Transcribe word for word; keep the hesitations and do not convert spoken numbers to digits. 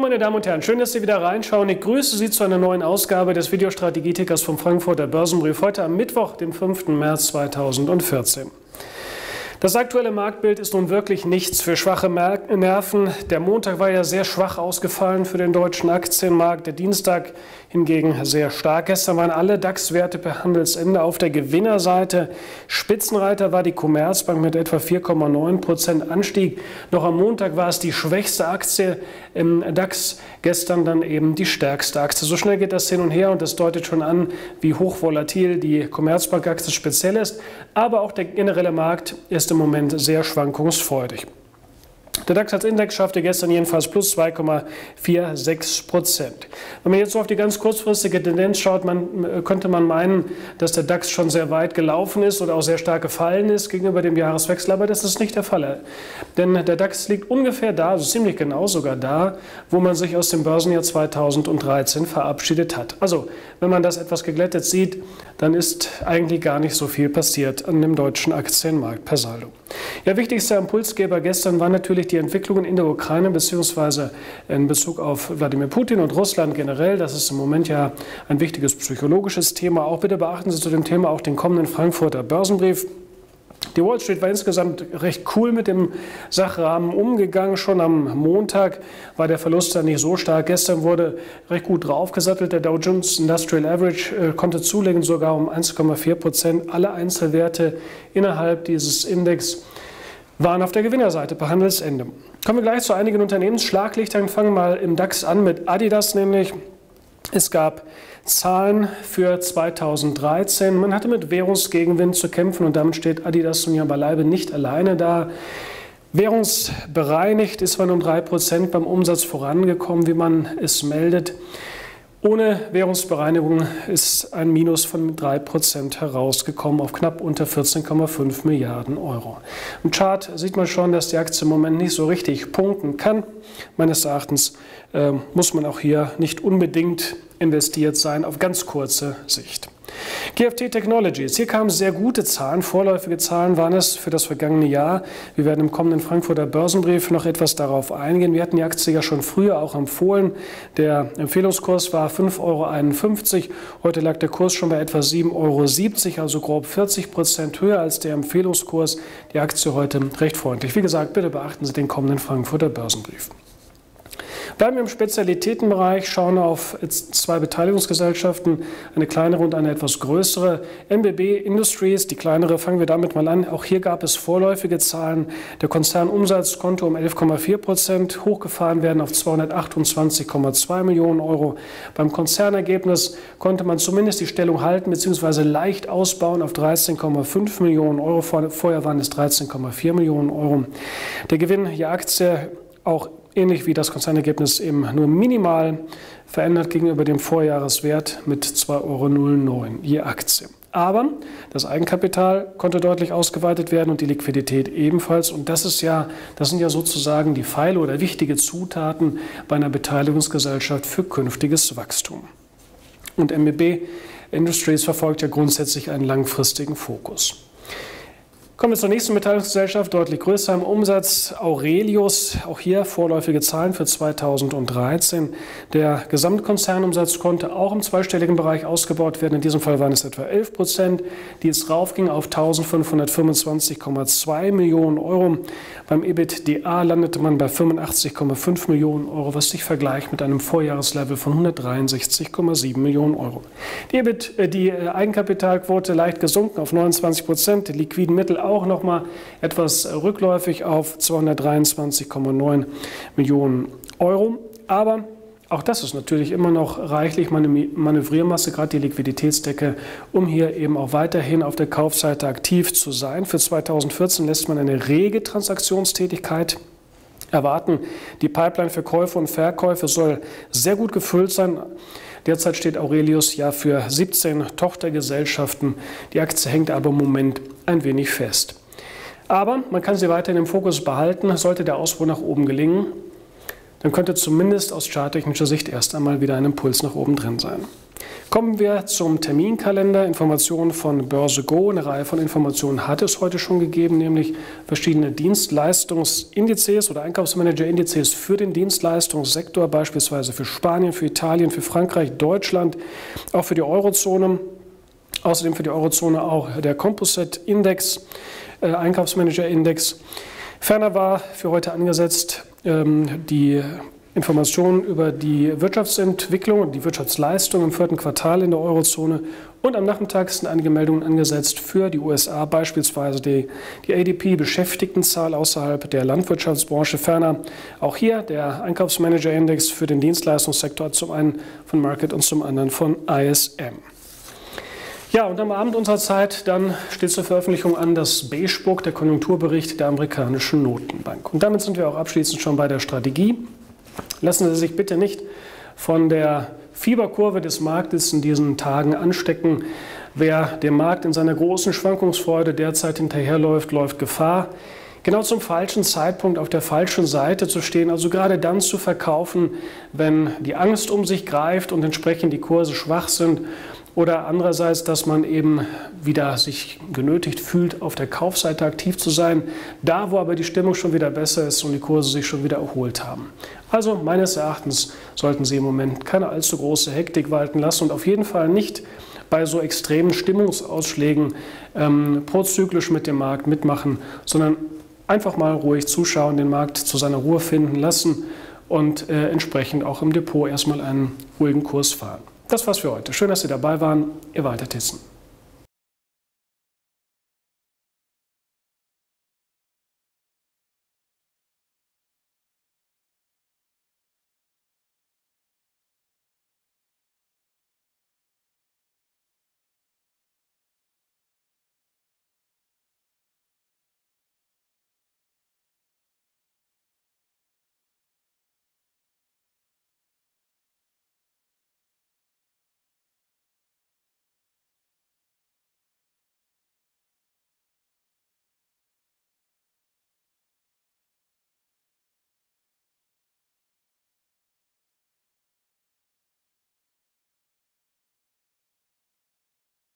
meine Damen und Herren, schön, dass Sie wieder reinschauen. Ich grüße Sie zu einer neuen Ausgabe des Videostrategie-Tickers vom Frankfurter Börsenbrief, heute am Mittwoch, dem fünften März zweitausendvierzehn. Das aktuelle Marktbild ist nun wirklich nichts für schwache Nerven. Der Montag war ja sehr schwach ausgefallen für den deutschen Aktienmarkt, der Dienstag hingegen sehr stark. Gestern waren alle DAX-Werte per Handelsende auf der Gewinnerseite. Spitzenreiter war die Commerzbank mit etwa vier Komma neun Prozent Anstieg. Noch am Montag war es die schwächste Aktie im DAX, gestern dann eben die stärkste Aktie. So schnell geht das hin und her und das deutet schon an, wie hochvolatil die Commerzbank-Aktie speziell ist. Aber auch der generelle Markt ist im Moment sehr schwankungsfreudig. Der DAX als Index schaffte gestern jedenfalls plus zwei Komma sechsundvierzig Prozent. Wenn man jetzt so auf die ganz kurzfristige Tendenz schaut, man, könnte man meinen, dass der DAX schon sehr weit gelaufen ist oder auch sehr stark gefallen ist gegenüber dem Jahreswechsel, aber das ist nicht der Fall. Denn der DAX liegt ungefähr da, also ziemlich genau sogar da, wo man sich aus dem Börsenjahr zweitausenddreizehn verabschiedet hat. Also, wenn man das etwas geglättet sieht, dann ist eigentlich gar nicht so viel passiert an dem deutschen Aktienmarkt per Saldo. Der wichtigste Impulsgeber gestern war natürlich die Entwicklungen in der Ukraine bzw. in Bezug auf Wladimir Putin und Russland generell. Das ist im Moment ja ein wichtiges psychologisches Thema. Auch bitte beachten Sie zu dem Thema auch den kommenden Frankfurter Börsenbrief. Die Wall Street war insgesamt recht cool mit dem Sachrahmen umgegangen. Schon am Montag war der Verlust dann nicht so stark. Gestern wurde recht gut draufgesattelt. Der Dow Jones Industrial Average äh, konnte zulegen, sogar um eins Komma vier Prozent. Alle Einzelwerte innerhalb dieses Index waren auf der Gewinnerseite per Handelsende. Kommen wir gleich zu einigen Unternehmensschlaglichtern. Fangen wir mal im DAX an mit Adidas nämlich. Es gab Zahlen für zweitausenddreizehn. Man hatte mit Währungsgegenwind zu kämpfen und damit steht Adidas nun ja beileibe nicht alleine da. Währungsbereinigt ist man um drei Prozent beim Umsatz vorangekommen, wie man es meldet. Ohne Währungsbereinigung ist ein Minus von drei Prozent herausgekommen auf knapp unter vierzehn Komma fünf Milliarden Euro. Im Chart sieht man schon, dass die Aktie im Moment nicht so richtig punkten kann. Meines Erachtens äh, muss man auch hier nicht unbedingt investiert sein auf ganz kurze Sicht. G F T Technologies. Hier kamen sehr gute Zahlen, vorläufige Zahlen waren es für das vergangene Jahr. Wir werden im kommenden Frankfurter Börsenbrief noch etwas darauf eingehen. Wir hatten die Aktie ja schon früher auch empfohlen. Der Empfehlungskurs war fünf Euro einundfünfzig. Heute lag der Kurs schon bei etwa sieben Euro siebzig, also grob vierzig Prozent höher als der Empfehlungskurs. Die Aktie heute recht freundlich. Wie gesagt, bitte beachten Sie den kommenden Frankfurter Börsenbrief. Bleiben wir im Spezialitätenbereich, schauen auf zwei Beteiligungsgesellschaften, eine kleinere und eine etwas größere. M B B Industries, die kleinere, fangen wir damit mal an. Auch hier gab es vorläufige Zahlen. Der Konzernumsatz konnte um elf Komma vier Prozent hochgefahren werden auf zweihundertachtundzwanzig Komma zwei Millionen Euro. Beim Konzernergebnis konnte man zumindest die Stellung halten bzw. leicht ausbauen auf dreizehn Komma fünf Millionen Euro. Vorher waren es dreizehn Komma vier Millionen Euro. Der Gewinn je Aktie auch ähnlich wie das Konzernergebnis eben nur minimal verändert gegenüber dem Vorjahreswert mit zwei Euro neun je Aktie. Aber das Eigenkapital konnte deutlich ausgeweitet werden und die Liquidität ebenfalls. Und das ist ja, das sind ja sozusagen die Pfeile oder wichtige Zutaten bei einer Beteiligungsgesellschaft für künftiges Wachstum. Und M B B Industries verfolgt ja grundsätzlich einen langfristigen Fokus. Kommen wir zur nächsten Beteiligungsgesellschaft, deutlich größer im Umsatz, Aurelius. Auch hier vorläufige Zahlen für zweitausenddreizehn. Der Gesamtkonzernumsatz konnte auch im zweistelligen Bereich ausgebaut werden. In diesem Fall waren es etwa elf Prozent, die es raufging auf eintausendfünfhundertfünfundzwanzig Komma zwei Millionen Euro. Beim EBITDA landete man bei fünfundachtzig Komma fünf Millionen Euro, was sich vergleicht mit einem Vorjahreslevel von hundertdreiundsechzig Komma sieben Millionen Euro. Die, EBIT, die Eigenkapitalquote leicht gesunken auf neunundzwanzig Prozent, die liquiden Mittel auch noch mal etwas rückläufig auf zweihundertdreiundzwanzig Komma neun Millionen Euro. Aber auch das ist natürlich immer noch reichlich Manövriermasse, gerade die Liquiditätsdecke, um hier eben auch weiterhin auf der Kaufseite aktiv zu sein. Für zweitausendvierzehn lässt man eine rege Transaktionstätigkeit erwarten. Die Pipeline für Käufe und Verkäufe soll sehr gut gefüllt sein. Derzeit steht Aurelius ja für siebzehn Tochtergesellschaften. Die Aktie hängt aber im Moment ein wenig fest. Aber man kann sie weiterhin im Fokus behalten. Sollte der Ausbau nach oben gelingen, dann könnte zumindest aus charttechnischer Sicht erst einmal wieder ein Impuls nach oben drin sein. Kommen wir zum Terminkalender. Informationen von Börse Go. Eine Reihe von Informationen hat es heute schon gegeben, nämlich verschiedene Dienstleistungsindizes oder Einkaufsmanager-Indizes für den Dienstleistungssektor, beispielsweise für Spanien, für Italien, für Frankreich, Deutschland, auch für die Eurozone. Außerdem für die Eurozone auch der Composite-Index, äh, Einkaufsmanager-Index. Ferner war für heute angesetzt ähm, die Informationen über die Wirtschaftsentwicklung und die Wirtschaftsleistung im vierten Quartal in der Eurozone. Und am Nachmittag sind einige Meldungen angesetzt für die U S A, beispielsweise die, die A D P-Beschäftigtenzahl außerhalb der Landwirtschaftsbranche. Ferner auch hier der Einkaufsmanager-Index für den Dienstleistungssektor, zum einen von Market und zum anderen von I S M. Ja, und am Abend unserer Zeit dann steht zur Veröffentlichung an das Beige Book, der Konjunkturbericht der amerikanischen Notenbank. Und damit sind wir auch abschließend schon bei der Strategie. Lassen Sie sich bitte nicht von der Fieberkurve des Marktes in diesen Tagen anstecken. Wer dem Markt in seiner großen Schwankungsfreude derzeit hinterherläuft, läuft Gefahr, genau zum falschen Zeitpunkt auf der falschen Seite zu stehen, also gerade dann zu verkaufen, wenn die Angst um sich greift und entsprechend die Kurse schwach sind. Oder andererseits, dass man eben wieder sich genötigt fühlt, auf der Kaufseite aktiv zu sein, da wo aber die Stimmung schon wieder besser ist und die Kurse sich schon wieder erholt haben. Also meines Erachtens sollten Sie im Moment keine allzu große Hektik walten lassen und auf jeden Fall nicht bei so extremen Stimmungsausschlägen ähm, prozyklisch mit dem Markt mitmachen, sondern einfach mal ruhig zuschauen, den Markt zu seiner Ruhe finden lassen und äh, entsprechend auch im Depot erstmal einen ruhigen Kurs fahren. Das war's für heute. Schön, dass Sie dabei waren. Ihr Walter Thyssen.